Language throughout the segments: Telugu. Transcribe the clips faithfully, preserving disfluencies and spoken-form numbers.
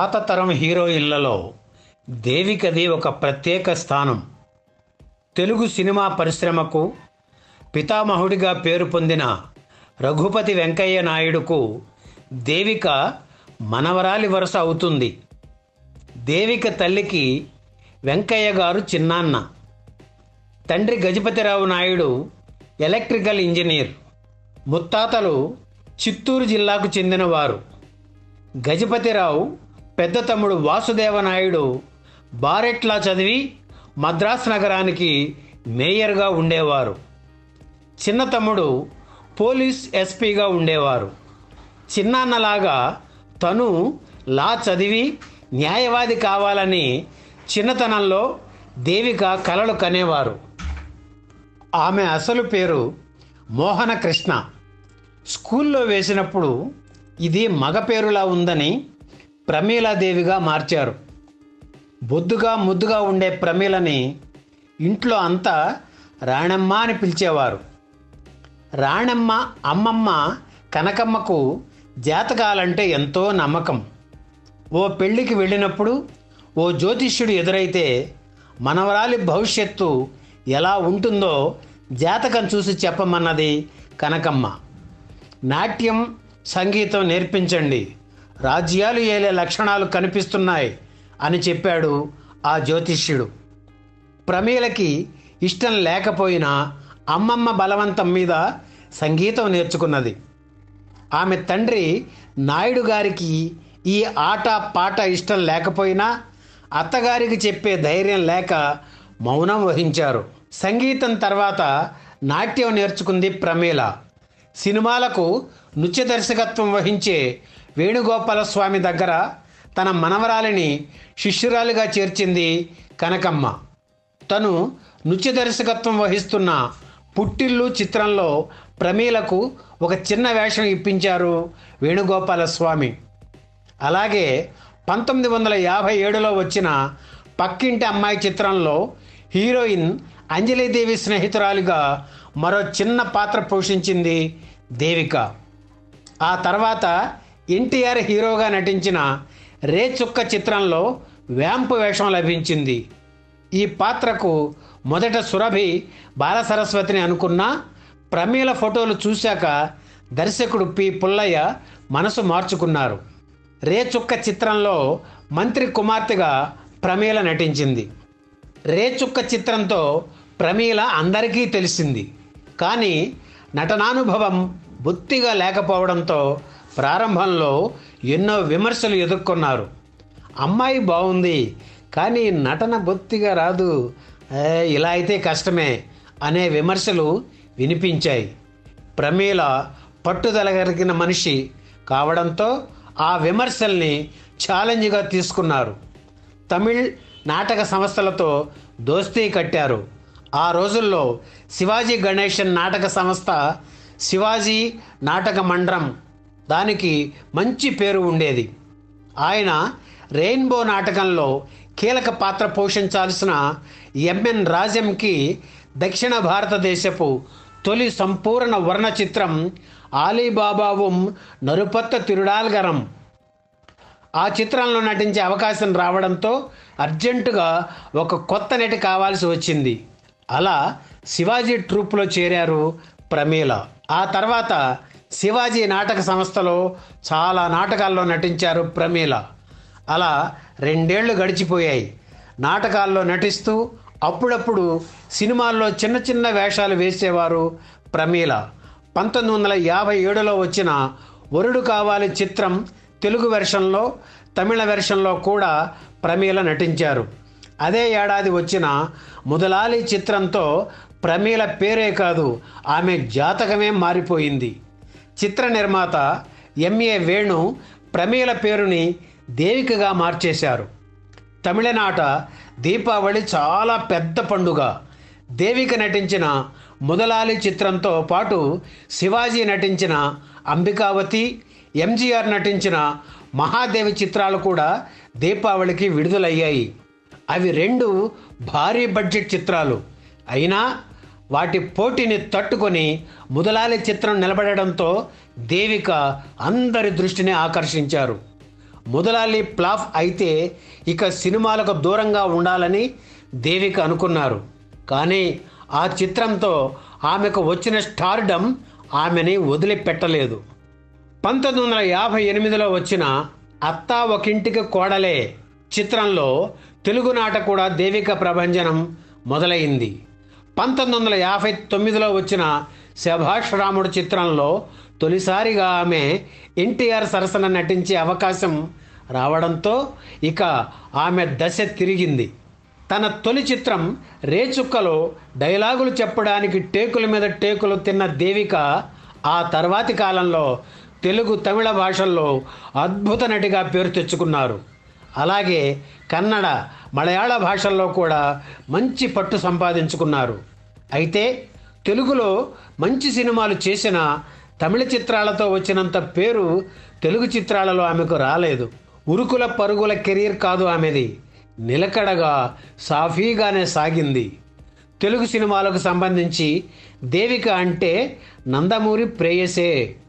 పాత తరం హీరోయిన్లలో దేవికది ఒక ప్రత్యేక స్థానం. తెలుగు సినిమా పరిశ్రమకు పితామహుడిగా పేరు పొందిన రఘుపతి వెంకయ్య నాయుడుకు దేవిక మనవరాలి వరుస అవుతుంది. దేవిక తల్లికి వెంకయ్య గారు చిన్నాన్న. తండ్రి గజపతిరావు నాయుడు ఎలక్ట్రికల్ ఇంజనీర్. ముత్తాతలు చిత్తూరు జిల్లాకు చెందినవారు. గజపతిరావు పెద్ద తమ్ముడు వాసుదేవనాయుడు బారెట్లా చదివి మద్రాసు నగరానికి మేయర్గా ఉండేవారు. చిన్న తమ్ముడు పోలీస్ ఎస్పీగా ఉండేవారు. చిన్నాన్నలాగా తను లా చదివి న్యాయవాది కావాలని చిన్నతనంలో దేవిక కలలు కనేవారు. ఆమె అసలు పేరు మోహన కృష్ణ. స్కూల్లో వేసినప్పుడు ఇది మగ పేరులా ఉందని ప్రమీలాదేవిగా మార్చారు. బొద్దుగా ముద్దుగా ఉండే ప్రమీలని ఇంట్లో అంతా రాణమ్మ అని పిలిచేవారు. రాణమ్మ అమ్మమ్మ కనకమ్మకు జాతకాలంటే ఎంతో నమ్మకం. ఓ పెళ్ళికి వెళ్ళినప్పుడు ఓ జ్యోతిష్యుడు ఎదురైతే మనవరాలి భవిష్యత్తు ఎలా ఉంటుందో జాతకం చూసి చెప్పమన్నది కనకమ్మ. నాట్యం సంగీతం నేర్పించండి, రాజ్యాలు ఏలే లక్షణాలు కనిపిస్తున్నాయి అని చెప్పాడు ఆ జ్యోతిష్యుడు. ప్రమీలకి ఇష్టం లేకపోయినా అమ్మమ్మ బలవంతం మీద సంగీతం నేర్చుకున్నది. ఆమె తండ్రి నాయుడు గారికి ఈ ఆట పాట ఇష్టం లేకపోయినా అత్తగారికి చెప్పే ధైర్యం లేక మౌనం వహించారు. సంగీతం తర్వాత నాట్యం నేర్చుకుంది ప్రమీల. సినిమాలకు నృత్య దర్శకత్వం వహించే వేణుగోపాలస్వామి దగ్గర తన మనవరాలిని శిష్యురాలిగా చేర్చింది కనకమ్మ. తను నృత్య దర్శకత్వం వహిస్తున్న పుట్టిల్లు చిత్రంలో ప్రమీలకు ఒక చిన్న వేషం ఇప్పించారు వేణుగోపాలస్వామి. అలాగే పంతొమ్మిది వందల యాభై ఏడులో వచ్చిన పక్కింటి అమ్మాయి చిత్రంలో హీరోయిన్ అంజలీదేవి స్నేహితురాలిగా మరో చిన్న పాత్ర పోషించింది దేవిక. ఆ తర్వాత ఎన్టీఆర్ హీరోగా నటించిన రేచుక్క చిత్రంలో వ్యాంపు వేషం లభించింది. ఈ పాత్రకు మొదట సురభి బాలసరస్వతిని అనుకున్నా ప్రమీల ఫోటోలు చూశాక దర్శకుడు పి పుల్లయ్య మనసు మార్చుకున్నారు. రేచుక్క చిత్రంలో మంత్రి కుమార్తెగా ప్రమీల నటించింది. రేచుక్క చిత్రంతో ప్రమీల అందరికీ తెలిసింది. కానీ నటనానుభవం బొత్తిగా లేకపోవడంతో ప్రారంభంలో ఎన్నో విమర్శలు ఎదుర్కొన్నారు. అమ్మాయి బాగుంది కానీ నటన బొత్తిగా రాదు, ఇలా అయితే కష్టమే అనే విమర్శలు వినిపించాయి. ప్రమీల పట్టుదల కలిగిన మనిషి కావడంతో ఆ విమర్శల్ని ఛాలెంజ్గా తీసుకున్నారు. తమిళ్ నాటక సంస్థలతో దోస్తీ కట్టారు. ఆ రోజుల్లో శివాజీ గణేషన్ నాటక సంస్థ, శివాజీ నాటక మండలం, దానికి మంచి పేరు ఉండేది. ఆయన రెయిన్బో నాటకంలో కీలక పాత్ర పోషించాల్సిన ఎంఎన్ రాజంకి దక్షిణ భారతదేశపు తొలి సంపూర్ణ వర్ణ చిత్రం ఆలీబాబావుం నరుపత్త తిరుడాల్గరం. ఆ చిత్రంలో నటించే అవకాశం రావడంతో అర్జెంటుగా ఒక కొత్త నటి కావాల్సి వచ్చింది. అలా శివాజీ ట్రూప్లో చేరారు ప్రమీల. ఆ తర్వాత శివాజీ నాటక సంస్థలో చాలా నాటకాల్లో నటించారు ప్రమీల. అలా రెండేళ్లు గడిచిపోయాయి. నాటకాల్లో నటిస్తూ అప్పుడప్పుడు సినిమాల్లో చిన్న చిన్న వేషాలు వేసేవారు ప్రమీల. పంతొమ్మిది వందల యాభై ఏడులో వచ్చిన వరుడు కావాలి చిత్రం తెలుగు వెర్షన్లో, తమిళ వెర్షన్లో కూడా ప్రమీల నటించారు. అదే ఏడాది వచ్చిన ముదలాలి చిత్రంతో ప్రమీల పేరే కాదు ఆమె జాతకమే మారిపోయింది. చిత్ర నిర్మాత ఎంఏ వేణు ప్రమీల పేరుని దేవికగా మార్చేశారు. తమిళనాట దీపావళి చాలా పెద్ద పండుగ. దేవిక నటించిన ముదలాలి చిత్రంతో పాటు శివాజీ నటించిన అంబికావతి, ఎంజీఆర్ నటించిన మహాదేవి చిత్రాలు కూడా దీపావళికి విడుదలయ్యాయి. అవి రెండు భారీ బడ్జెట్ చిత్రాలు అయినా వాటి పోటీని తట్టుకొని ముదలాలి చిత్రం నిలబడడంతో దేవిక అందరి దృష్టిని ఆకర్షించారు. ముదలాలి ఫ్లాప్ అయితే ఇక సినిమాలకు దూరంగా ఉండాలని దేవిక అనుకున్నారు. కానీ ఆ చిత్రంతో ఆమెకు వచ్చిన స్టార్డమ్ ఆమెని వదిలిపెట్టలేదు. పంతొమ్మిది వందల యాభై ఎనిమిదిలో వచ్చిన అత్తా ఒకింటికి కోడలే చిత్రంలో తెలుగునాట కూడా దేవిక ప్రభంజనం మొదలైంది. పంతొమ్మిది వందల యాభై తొమ్మిదిలో వచ్చిన శభాష్ రాముడు చిత్రంలో తొలిసారిగా ఆమె ఎన్టీఆర్ సరసన నటించే అవకాశం రావడంతో ఇక ఆమె దశ తిరిగింది. తన తొలి చిత్రం రేచుక్కలో డైలాగులు చెప్పడానికి టేకుల మీద టేకులు తిన్న దేవిక ఆ తర్వాతి కాలంలో తెలుగు తమిళ భాషల్లో అద్భుత నటిగా పేరు తెచ్చుకున్నారు. అలాగే కన్నడ మలయాళ భాషల్లో కూడా మంచి పట్టు సంపాదించుకున్నారు. అయితే తెలుగులో మంచి సినిమాలు చేసిన తమిళ చిత్రాలతో వచ్చినంత పేరు తెలుగు చిత్రాలలో ఆమెకు రాలేదు. ఉరుకుల పరుగుల కెరీర్ కాదు ఆమెది, నిలకడగా సాఫీగానే సాగింది. తెలుగు సినిమాలకు సంబంధించి దేవిక అంటే నందమూరి ప్రేయసే.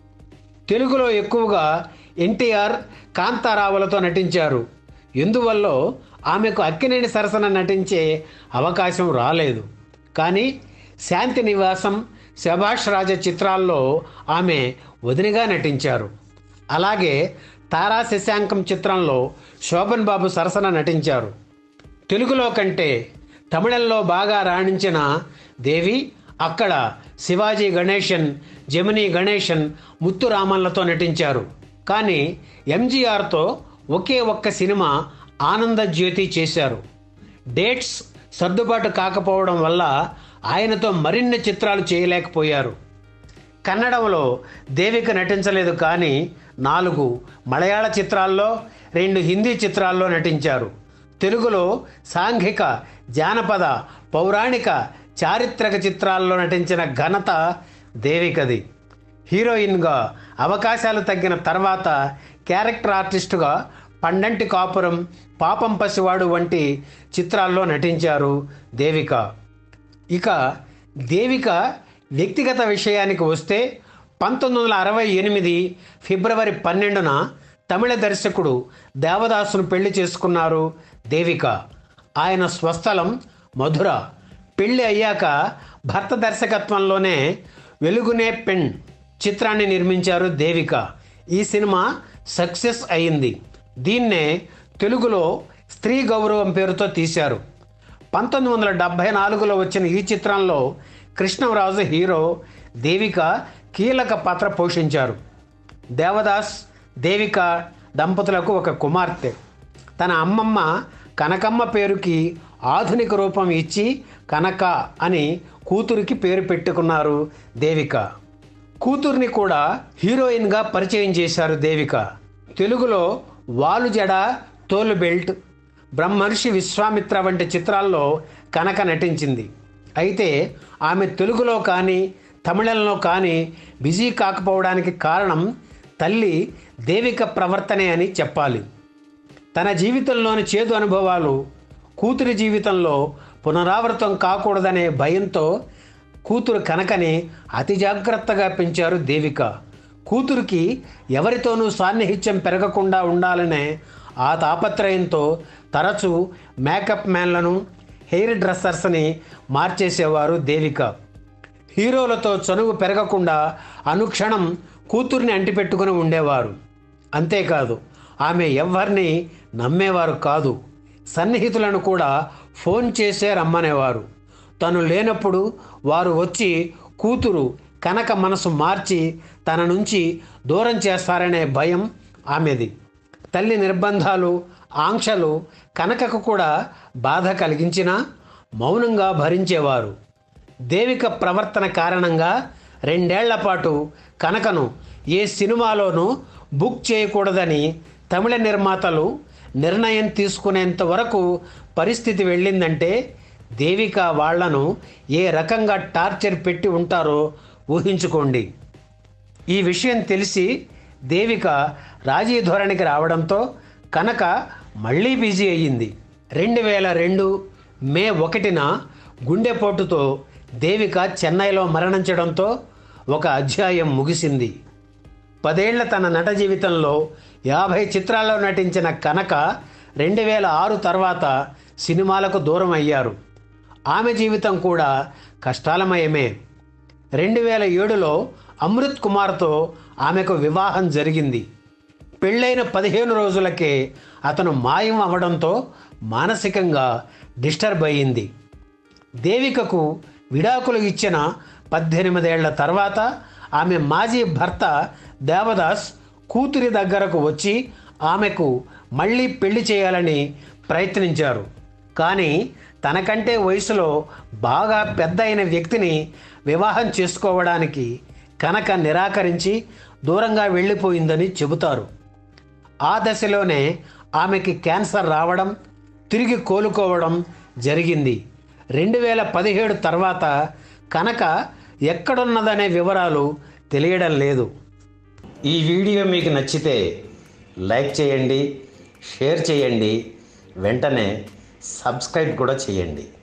తెలుగులో ఎక్కువగా ఎన్టీఆర్, కాంతారావులతో నటించారు. ఎందువల్ల ఆమెకు అక్కినేని సరసన నటించే అవకాశం రాలేదు. కానీ శాంతి నివాసం, శభాష్ రాజ చిత్రాల్లో ఆమె వదినగా నటించారు. అలాగే తారా శశాంకం చిత్రంలో శోభన్ బాబు సరసన నటించారు. తెలుగులో కంటే తమిళంలో బాగా రాణించిన దేవి అక్కడ శివాజీ గణేశన్, జమినీ గణేశన్, ముత్తురామన్లతో నటించారు. కానీ ఎంజీఆర్తో ఒకే ఒక్క సినిమా ఆనందజ్యోతి చేశారు. డేట్స్ సర్దుబాటు కాకపోవడం వల్ల ఆయనతో మరిన్ని చిత్రాలు చేయలేకపోయారు. కన్నడంలో దేవిక నటించలేదు, కానీ నాలుగు మలయాళ చిత్రాల్లో, రెండు హిందీ చిత్రాల్లో నటించారు. తెలుగులో సాంఘిక, జానపద, పౌరాణిక, చారిత్రక చిత్రాల్లో నటించిన ఘనత దేవికది. హీరోయిన్గా అవకాశాలు తగ్గిన తర్వాత క్యారెక్టర్ ఆర్టిస్టుగా పండంటి కాపురం, పాపం పసివాడు వంటి చిత్రాల్లో నటించారు దేవిక. ఇక దేవిక వ్యక్తిగత విషయానికి వస్తే పంతొమ్మిది వందల అరవై ఎనిమిది ఫిబ్రవరి పన్నెండున తమిళ దర్శకుడు దేవదాసును పెళ్లి చేసుకున్నారు దేవిక. ఆయన స్వస్థలం మధుర. పెళ్లి అయ్యాక భర్త దర్శకత్వంలోనే వెలుగునే పెన్ చిత్రాన్ని నిర్మించారు దేవిక. ఈ సినిమా సక్సెస్ అయింది. దీన్నే తెలుగులో స్త్రీ గౌరవం పేరుతో తీశారు. పంతొమ్మిది వందల డెబ్భై నాలుగులో వచ్చిన ఈ చిత్రంలో కృష్ణరాజు హీరో, దేవిక కీలక పాత్ర పోషించారు. దేవదాస్, దేవిక దంపతులకు ఒక కుమార్తె. తన అమ్మమ్మ కనకమ్మ పేరుకి ఆధునిక రూపం ఇచ్చి కనక అని కూతురికి పేరు పెట్టుకున్నారు దేవిక. కూతుర్ని కూడా హీరోయిన్గా పరిచయం చేశారు దేవిక. తెలుగులో వాలు జడ, తోలు బెల్ట్, బ్రహ్మర్షి విశ్వామిత్ర వంటి చిత్రాల్లో కనక నటించింది. అయితే ఆమె తెలుగులో కానీ తమిళంలో కానీ బిజీ కాకపోవడానికి కారణం తల్లి దేవిక ప్రవర్తనే అని చెప్పాలి. తన జీవితంలోని చేదు అనుభవాలు కూతురి జీవితంలో పునరావృతం కాకూడదనే భయంతో కూతురు కనకని అతి జాగ్రత్తగా పెంచారు దేవిక. కూతురికి ఎవరితోనూ సాన్నిహిత్యం పెరగకుండా ఉండాలనే ఆ తాపత్రయంతో తరచూ మేకప్ మ్యాన్లను, హెయిర్ డ్రెస్సర్స్ని మార్చేసేవారు దేవిక. హీరోలతో చనువు పెరగకుండా అనుక్షణం కూతుర్ని అంటిపెట్టుకుని ఉండేవారు. అంతేకాదు ఆమె ఎవరిని నమ్మేవారు కాదు. సన్నిహితులను కూడా ఫోన్ చేసే రమ్మనేవారు. తను లేనప్పుడు వారు వచ్చి కూతురు కనక మనసు మార్చి తన నుంచి దూరం చేస్తారనే భయం ఆమెది. తల్లి నిర్బంధాలు, ఆంక్షలు కనకకు కూడా బాధ కలిగించినా మౌనంగా భరించేవారు. దేవిక ప్రవర్తన కారణంగా రెండేళ్ల పాటు కనకను ఏ సినిమాలోనూ బుక్ చేయకూడదని తమిళ నిర్మాతలు నిర్ణయం తీసుకునేంత వరకు పరిస్థితి వెళ్ళిందంటే దేవిక వాళ్లను ఏ రకంగా టార్చర్ పెట్టి ఉంటారో ఊహించుకోండి. ఈ విషయం తెలిసి దేవిక రాజీ ధోరణికి రావడంతో కనక మళ్ళీ బిజీ అయ్యింది. రెండు వేల రెండు మే ఒకటిన గుండెపోటుతో దేవిక చెన్నైలో మరణించడంతో ఒక అధ్యాయం ముగిసింది. పదేళ్ల తన నట జీవితంలో యాభై చిత్రాల్లో నటించిన కనక రెండు వేల ఆరు తర్వాత సినిమాలకు దూరం అయ్యారు. ఆమె జీవితం కూడా కష్టాలమయమే. రెండు వేల ఏడులో అమృత్ కుమార్తో ఆమెకు వివాహం జరిగింది. పెళ్ళైన పదిహేను రోజులకే అతను మాయం అవ్వడంతో మానసికంగా డిస్టర్బ్ అయ్యింది. దేవికకు విడాకులు ఇచ్చిన పద్దెనిమిదేళ్ల తర్వాత ఆమె మాజీ భర్త దేవదాస్ కూతురి దగ్గరకు వచ్చి ఆమెకు మళ్ళీ పెళ్లి చేయాలని ప్రయత్నించారు. కానీ తనకంటే వయసులో బాగా పెద్ద అయిన వ్యక్తిని వివాహం చేసుకోవడానికి కనక నిరాకరించి దూరంగా వెళ్ళిపోయిందని చెబుతారు. ఆ దశలోనే ఆమెకి క్యాన్సర్ రావడం, తిరిగి కోలుకోవడం జరిగింది. రెండు వేల పదిహేడు తర్వాత కనక ఎక్కడున్నదనే వివరాలు తెలియడం లేదు. ఈ వీడియో మీకు నచ్చితే లైక్ చేయండి, షేర్ చేయండి, వెంటనే సబ్స్క్రైబ్ కూడా చేయండి.